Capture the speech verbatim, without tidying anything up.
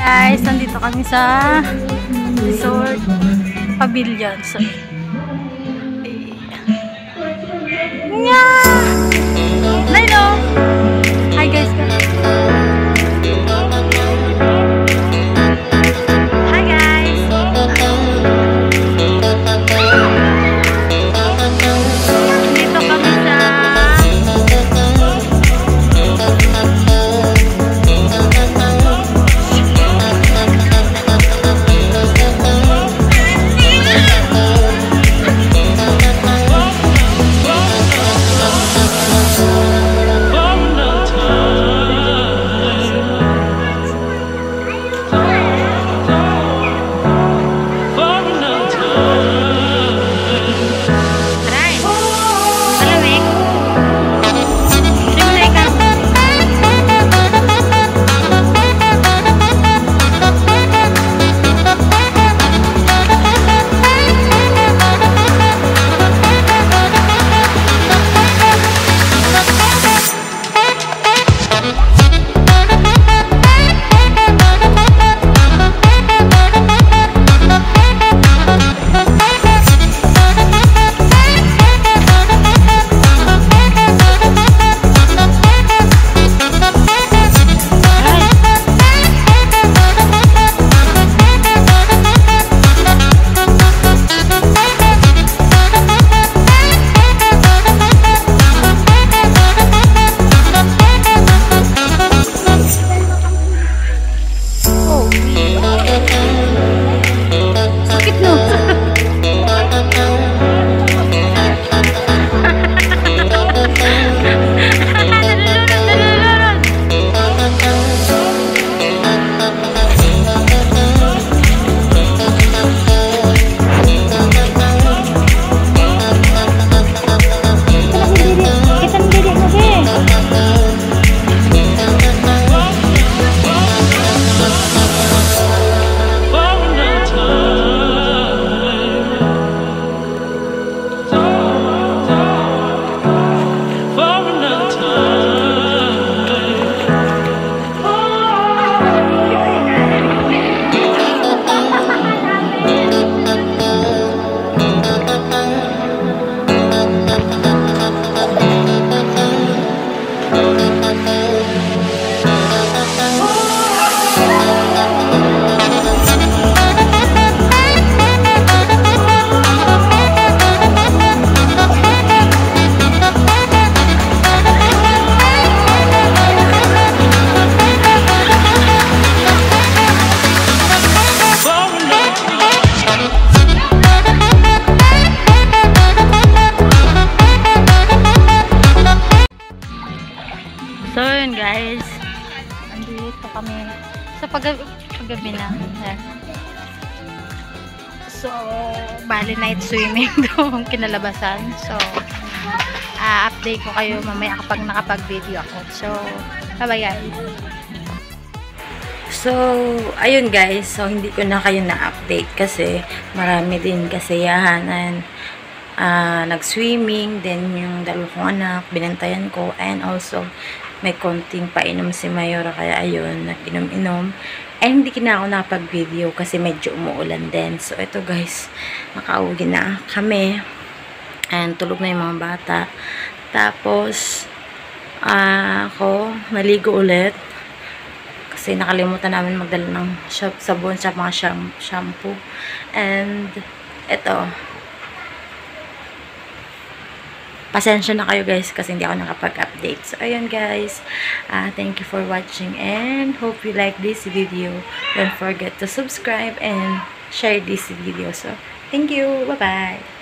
Guys, nandito kami sa resort pavilion. So, yeah! Hello! Hi guys! Hi guys! Dito kami sa So yun guys, andito kami sa pag paggabi na. Ayan. So, bali night swimming doon kinalabasan. So, uh, update ko kayo mamaya kapag nakapag-video ako. So, bye-bye guys. So, ayun guys. So, hindi ko na kayo na-update kasi marami din kasiyahanan. Uh, nag-swimming, then yung dalawa kong anak, binantayan ko, and also may konting painom si Mayora, kaya ayun, nag-inom-inom. And hindi na ako nakapag-video kasi medyo umuulan din. So, ito guys, nakauwi na kami. And tulog na yung mga bata. Tapos, uh, ako, naligo ulit. Kasi nakalimutan namin magdala ng sabon sa mga shampoo. And, ito, pasensya na kayo guys kasi hindi ako nakapag-update. So, ayun guys. Uh, thank you for watching and hope you like this video. Don't forget to subscribe and share this video. So, thank you. Bye-bye.